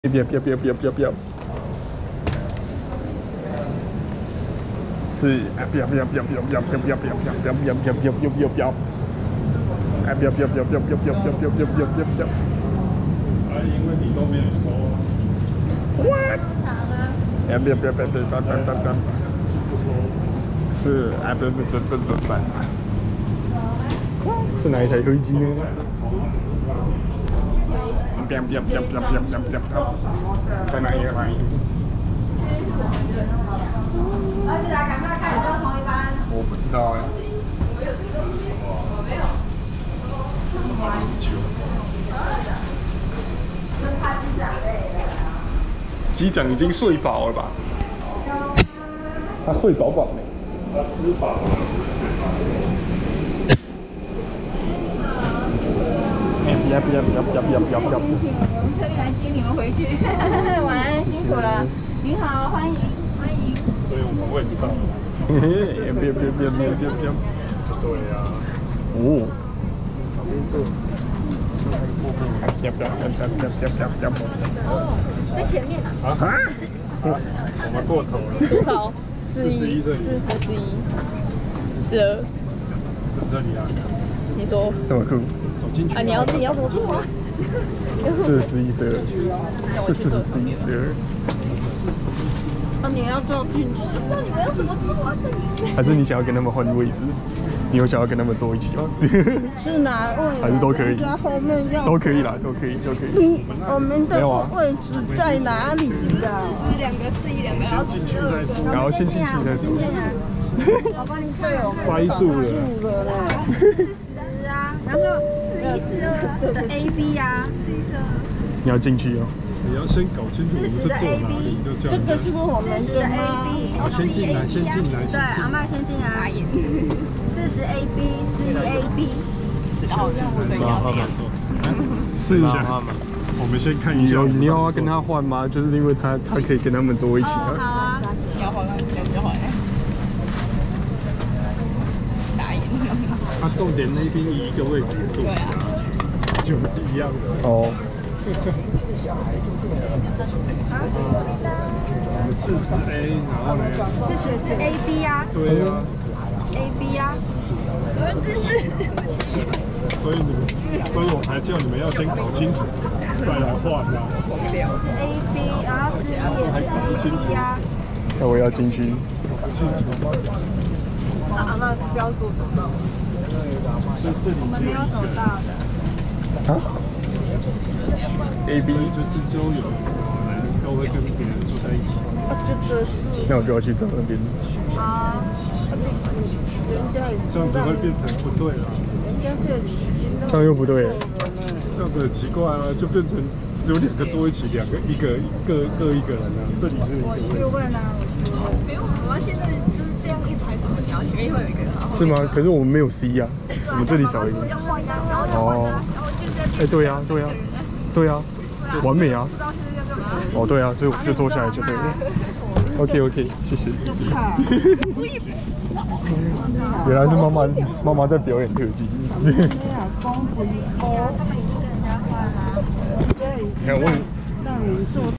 不要，是啊，不要，哎，不要， 因为你都没有收。 What？ 哎，不要，是啊，不，是哪一台飞机呢？在哪一个哪一？ 儿子啊，赶快看有没有同一班。 我不知道哎。 真怕机长累了。 机长已经睡饱了吧？他睡饱饱呢。 他吃饱了，睡饱了。 不要！ 我们特意来接你们回去，晚安，辛苦了。您好，欢迎。 所以我也知道。 不要。 对呀。 哦。 旁边坐。 哦，在前面啊。 啊？我们过头了。 多少 ？41这里。 42。 这里啊。 你说。 这么酷。 啊，你要怎么做啊 ？41、12，是41、12。 啊，你要坐进去。 不知道你们要怎么做啊？ 还是你想要跟他们换位置？你有想要跟他们坐一起吗？ 是哪位？ 还是都可以？ 在后面要。 都可以啦，都可以。 我们的位置在哪里呀 ？42个，41两个，然后进去再说。 然后先进去再说。 我帮你看。 塞住了。 40啊，然后4142的 AB 啊，4142。 你要进去哦。 你要先搞清楚我们是坐哪里，就这样。 这个是我们的吗？ 先进来。 对，阿嬤先进来。40 AB， 41 AB。然后所以你要这样。 是吗？ 我们先看一下。 你要跟他换吗？就是因为他可以跟他们坐一起啊。 好啊。你要换吗？你要换。傻眼。 他重点那边一个位置坐。对啊。就一样的。 哦。 我们40A， 然后呢 ？40是 AB 啊。 对啊。 AB 啊。 所以我才叫你们要先搞清楚，再来换啊。 是 AB， 然后41也是 AB 啊。 那我要进去。 不清楚。 阿嬤不是要做走道吗？我们没有走道的。 啊？AB 就是就有人都会跟别人住在一起。 这个是。 那我就要去找那边。 好。 这样子会变成不对了。 人家这里已经。 这样又不对。 这样子很奇怪啊，就变成只有2个坐一起，各一个人啊。这里是一个位置。 我去问啊，不用，我们现在就是这样一排走，然后前面会有一个。 是吗？可是我们没有 C 呀，我们这里少一个。 哦。 哎，对呀，完美啊！哦，对啊，所以我就坐下来就对了。OK， 谢谢。原来是妈妈在表演特技。你看我。